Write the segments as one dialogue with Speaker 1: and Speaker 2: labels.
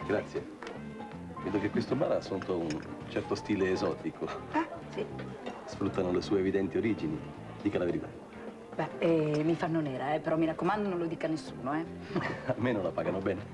Speaker 1: Grazie. Vedo che questo bar ha assunto un certo stile esotico.
Speaker 2: Ah, sì.
Speaker 1: Sfruttano le sue evidenti origini. Dica la verità.
Speaker 2: Beh, mi fanno nera, però mi raccomando non lo dica a nessuno,
Speaker 1: A me non la pagano bene.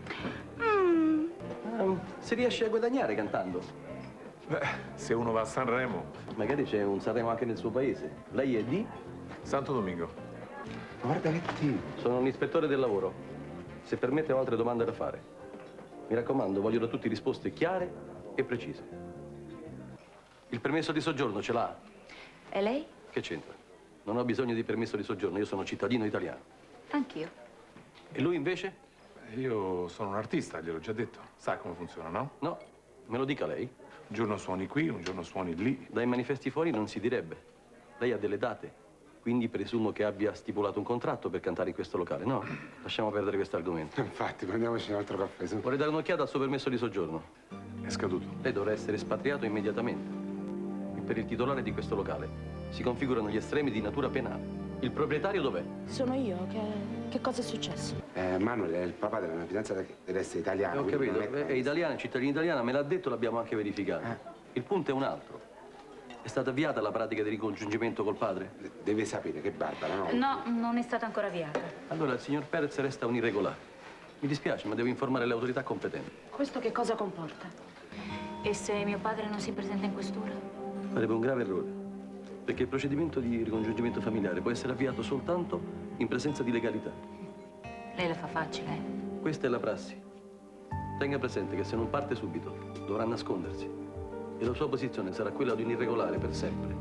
Speaker 1: Si riesce a guadagnare cantando.
Speaker 3: Beh, se uno va a Sanremo...
Speaker 1: Magari c'è un Sanremo anche nel suo paese. Lei è di?
Speaker 3: Santo Domingo.
Speaker 1: Guarda che tipo. Sono un ispettore del lavoro. Se permette ho altre domande da fare. Mi raccomando, voglio da tutti risposte chiare e precise. Il permesso di soggiorno ce l'ha?
Speaker 2: E lei?
Speaker 1: Che c'entra? Non ho bisogno di permesso di soggiorno, io sono cittadino italiano.
Speaker 2: Anch'io.
Speaker 1: E lui invece?
Speaker 3: Io sono un artista, gliel'ho già detto. Sa come funziona, no?
Speaker 1: No, me lo dica lei.
Speaker 3: Un giorno suoni qui, un giorno suoni lì.
Speaker 1: Dai manifesti fuori non si direbbe. Lei ha delle date, quindi presumo che abbia stipulato un contratto per cantare in questo locale, no? Lasciamo perdere questo argomento.
Speaker 4: Infatti, prendiamoci un altro caffè, su.
Speaker 1: Vorrei dare un'occhiata al suo permesso di soggiorno.
Speaker 3: È scaduto.
Speaker 1: Lei dovrà essere espatriato immediatamente. E per il titolare di questo locale si configurano gli estremi di natura penale. Il proprietario dov'è?
Speaker 5: Sono io. Che cosa è successo?
Speaker 4: Manuel è il papà della mia fidanzata che deve essere italiano.
Speaker 1: Ho capito, è italiana, è cittadina italiana, me l'ha detto, l'abbiamo anche verificato. Il punto è un altro. È stata avviata la pratica di ricongiungimento col padre?
Speaker 4: Deve sapere che Barbara, no?
Speaker 2: No, non è stata ancora avviata.
Speaker 1: Allora il signor Perez resta un irregolare. Mi dispiace, ma devo informare le autorità competenti.
Speaker 5: Questo che cosa comporta?
Speaker 2: E se mio padre non si presenta in questura?
Speaker 1: Farebbe un grave errore. Perché il procedimento di ricongiungimento familiare può essere avviato soltanto in presenza di legalità.
Speaker 2: Lei la fa facile,
Speaker 1: Questa è la prassi. Tenga presente che se non parte subito, dovrà nascondersi. E la sua posizione sarà quella di un irregolare per sempre.